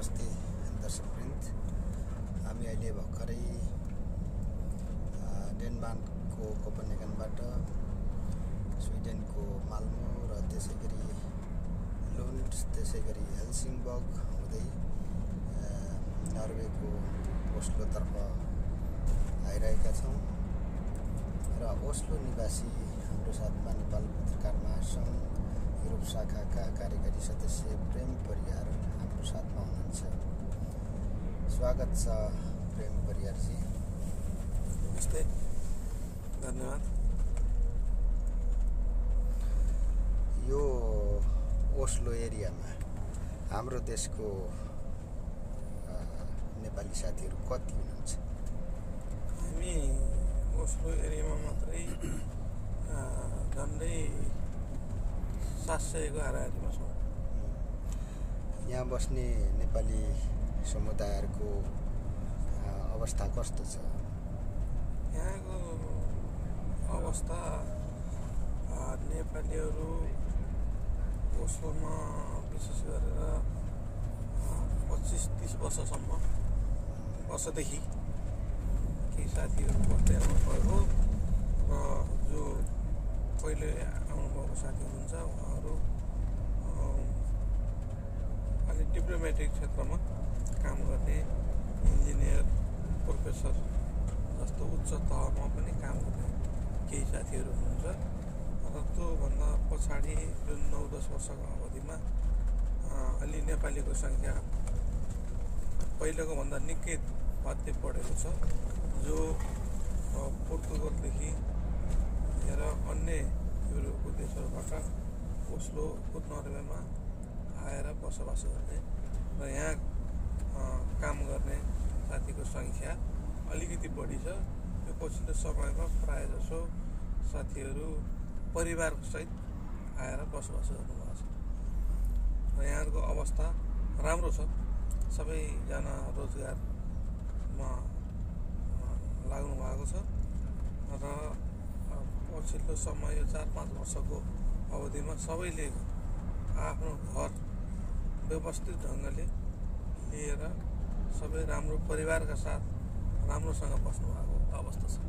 नमस्ते दर्शकवृन्द। हामी अहिले भर्खरै डेनमार्कको कोपेनहेगनबाट स्विडेनको माल्मो र त्यसैगरी लुन्ड त्यसैगरी हेल्सिङबर्ग हुँदै नर्वेको ओस्लोतर्फ आइरहेका छौँ र ओस्लो निवासी हाम्रो साथमा नेपाल पत्रकार महासङ्घ युरोप शाखाका कार्यकारी सदस्य प्रेम परियार हाम्रो साथमा हुनुहुन्छ। स्वागत छ प्रेम परियारजी। नमस्ते, धन्यवाद। यो ओस्लो एरियामा हाम्रो देशको नेपाली साथीहरू कति हुनुहुन्छ? हामी ओस्लो एरियामा मात्रै झन्डै 700 को हाराहारीमा छौँ। यहाँ बस्ने नेपाली समुदायहरूको अवस्था कस्तो छ? यहाँको अवस्था नेपालीहरू ओस्लोमा विशेष गरेर 25-30 वर्षदेखि केही साथीहरू बस्दै आउनुभएको र जो पहिले आउनुभएको साथीहरू हुन्छ उहाँहरू अलिक डिप्लोमेटिक क्षेत्रमा काम गर्ने इन्जिनियर, प्रोफेसर जस्तो उच्च तहमा पनि काम गर्ने केही साथीहरू हुनुहुन्छ र त्योभन्दा पछाडि जुन 9-10 वर्षको अवधिमा अलि नेपालीको सङ्ख्या पहिलेको भन्दा निकै बाध्य पढेको छ, जो पोर्तुगलदेखि र अन्य युरोपको देशहरूबाट ओस्लोको नर्वेमा आएर बसोबास गर्ने र यहाँ काम गर्ने साथीको सङ्ख्या अलिकति बढी छ। यो पछिल्लो समयमा प्रायः जसो साथीहरू परिवारसहित आएर बसोबास गर्नुभएको छ र यहाँको अवस्था राम्रो छ। सबैजना रोजगारमा लाग्नु भएको छ र पछिल्लो समय यो 4-5 वर्षको अवधिमा सबैले आफ्नो घर व्यवस्थित ढङ्गले लिएर सबै राम्रो परिवारका साथ राम्रोसँग बस्नु भएको अवस्था छ।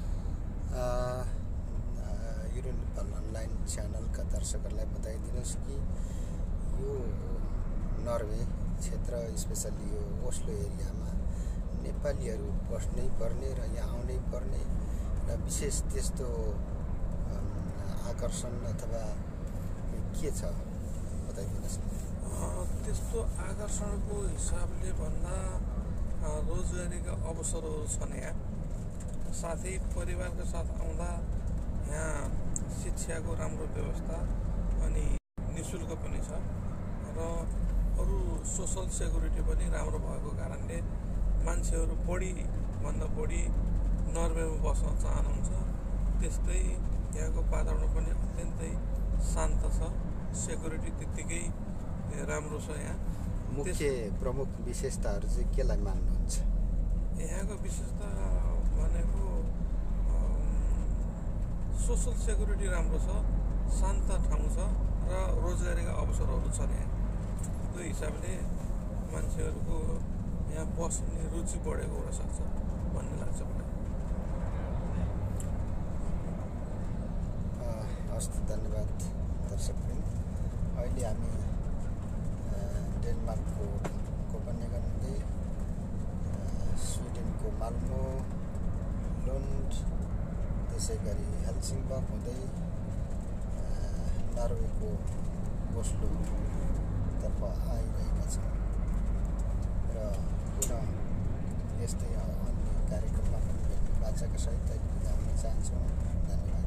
युरो नेपाल अनलाइन च्यानलका दर्शकहरूलाई बताइदिनुहोस् कि यो नर्वे क्षेत्र स्पेसल्ली यो ओस्लो एरियामा नेपालीहरू बस्नै पर्ने र यहाँ आउनै पर्ने र विशेष त्यस्तो आकर्षण अथवा के छ बताइदिनुहोस्। त्यस्तो आकर्षणको हिसाबले भन्दा रोजगारीका अवसरहरू छन् यहाँ, साथै परिवारका साथ आउँदा यहाँ शिक्षाको राम्रो व्यवस्था अनि निःशुल्क पनि छ र अरू सोसल सेक्युरिटी पनि राम्रो भएको कारणले मान्छेहरू बढीभन्दा बढी नर्वेमा बस्न चाहनुहुन्छ। त्यस्तै यहाँको वातावरण पनि अत्यन्तै शान्त छ, सेक्युरिटी त्यत्तिकै राम्रो छ। यहाँ मुख्य प्रमुख विशेषताहरू चाहिँ केलाई मान्नुहुन्छ? यहाँको विशेषता भनेको सोसल सेक्युरिटी राम्रो छ, शान्त ठाउँ छ र रोजगारीका अवसरहरू छन् यहाँ। त्यो हिसाबले मान्छेहरूको यहाँ बस्ने रुचि बढेको हुनसक्छ भन्ने लाग्छ मलाई। हस्, धन्यवाद दर्शकवृन्द। अहिले हामी डेनमार्कको कोपेनहेगन हुँदै स्विडेनको माल्मो, लुन्ड त्यसै गरी हेल्सिङबर्ग हुँदै नर्वेको ओस्लोतर्फ आइरहेका छौँ र पुनः यस्तै अन्य कार्यक्रममा पनि भेट्ने बाचाका सहित बिदा हुन चाहन्छौँ। धन्यवाद।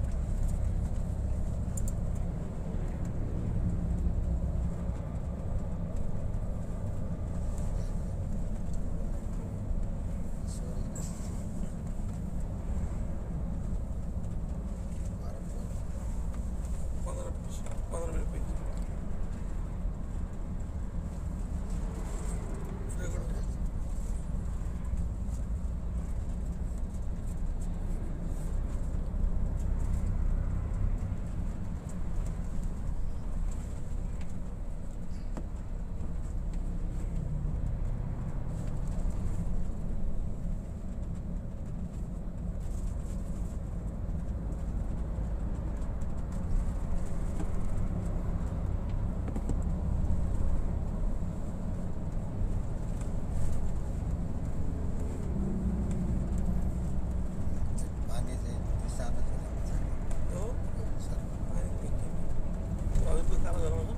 युट्युबको काम गराउँछ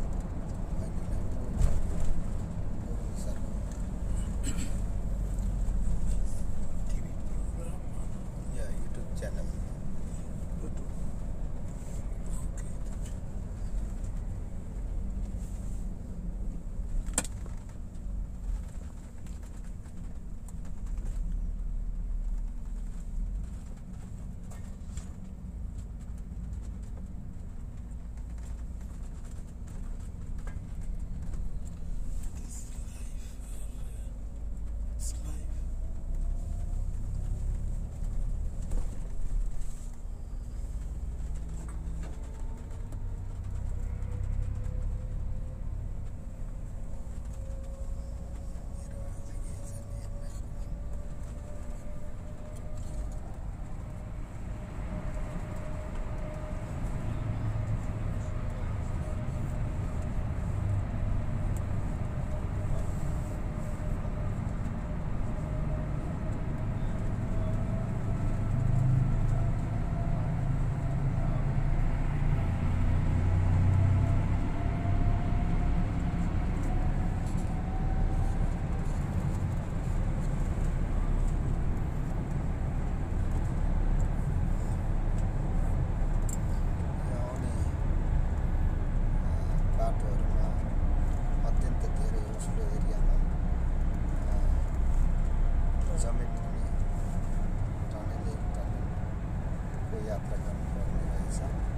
टिभी प्रोग्राम या युट्युब च्यानल युट्युब ओके बाटोहरूमा अत्यन्त धेरै उसलो एरियामा जमिन हुने टनलको यात्रा गर्नुपर्ने रहेछ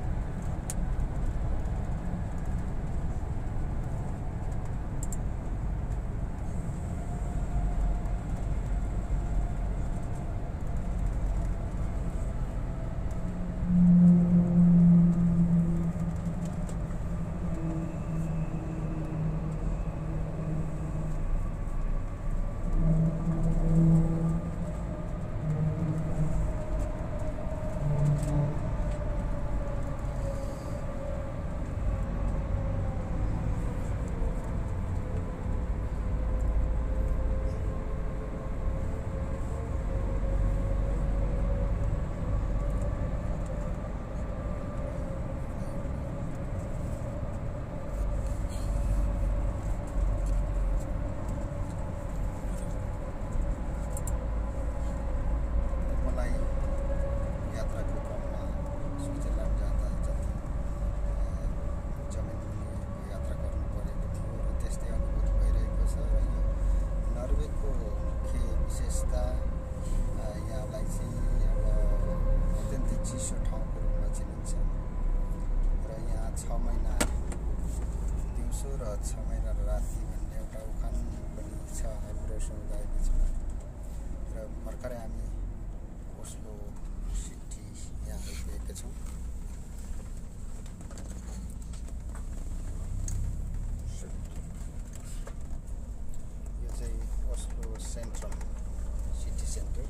भर्खरै हामी ओस्लो सिटी यहाँ आइपुगेका छौँ यो चाहिँ ओस्लो सेन्ट्रल सिटी सेन्टर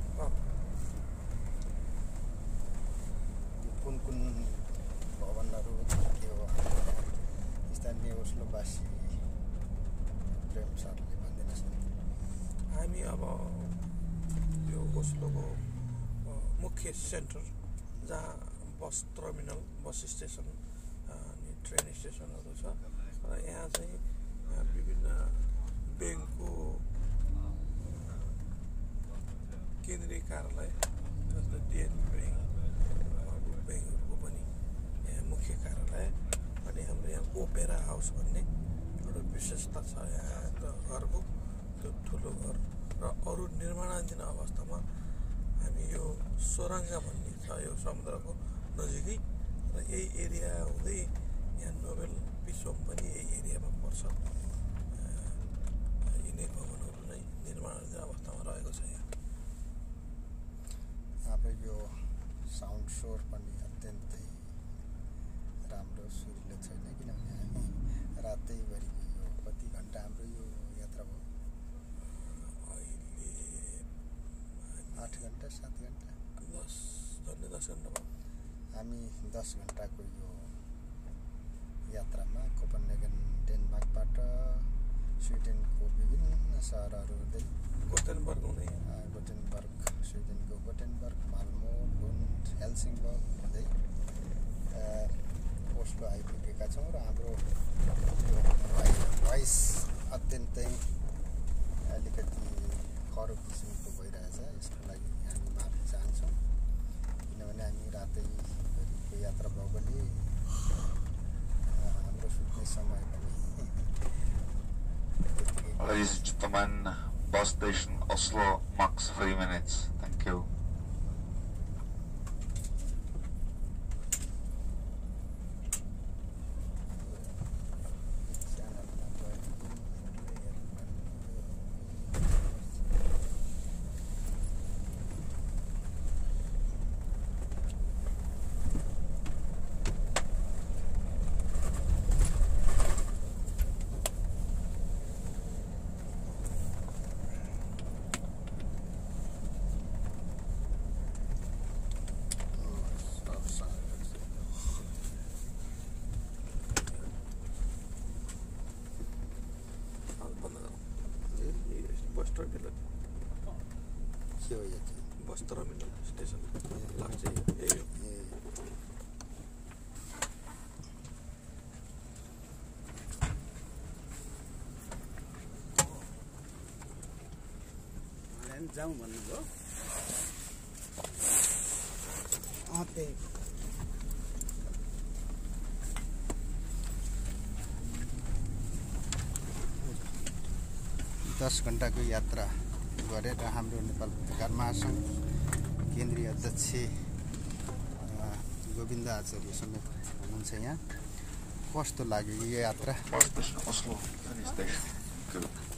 कुन कुन भवनहरू के हो स्थानीय ओस्लोवासी प्रेम सरले भनिदिनुहोस् न हामी अब यो ओस्लोको मुख्य सेन्टर जहाँ बस टर्मिनल बस स्टेसन अनि ट्रेन स्टेसनहरू छ र यहाँ चाहिँ विभिन्न ब्याङ्कको केन्द्रीय कार्यालय जस्तो डिएनबी ब्याङ्क ब्याङ्कहरूको पनि यहाँ मुख्य कार्यालय अनि हाम्रो यहाँ ओपेरा हाउस भन्ने एउटा विशेषता छ यहाँ घरको त्यो ठुलो घर र अरू निर्माणाधीन अवस्थामा हामी यो सोराङ्गा भन्ने छ यो समुद्रको नजिकै र यही एरिया हुँदै यहाँ नोबेल पिस होम पनि यही एरियामा पर्छ यिनै भवनहरू नै निर्माणाधीन अवस्थामा रहेको छ यहाँ हाम्रो यो साउन्ड सोर पनि अत्यन्तै राम्रो सुरिलो छैन किनभने हामी रातैभरि यो कति घन्टा हाम्रो यो यात्रा भयो अहिले 8 घन्टा 7 घन्टा 10 घन्टा भयो हामी 10 घन्टाको यो यात्रामा कोपनहेगन डेनमार्कबाट स्विडेनको विभिन्न सहरहरू हुँदै गोटेनबर्ग हुँदै स्विडेनको गोटेनबर्ग माल्मो लुन्ड हेल्सिङबर्ग हुँदै ओस्लो आइपुगेका छौँ र हाम्रो समय पनि Ladies and gentlemen, bus station Oslo, max 3 minutes. Thank you. Bus terminal के हो यो चाहिँ? बस टर्मिनल स्टेसन लाग्छ यही हो जाउँ भन्नुभयो त्यही 10 घण्टाको यात्रा गरेर हाम्रो नेपाल पत्रकार महासङ्घ केन्द्रीय अध्यक्ष गोविन्द आचार्य समेत हुनुहुन्छ यहाँ। कस्तो लाग्यो यो यात्रा? Bus station Oslo, finish station. Good.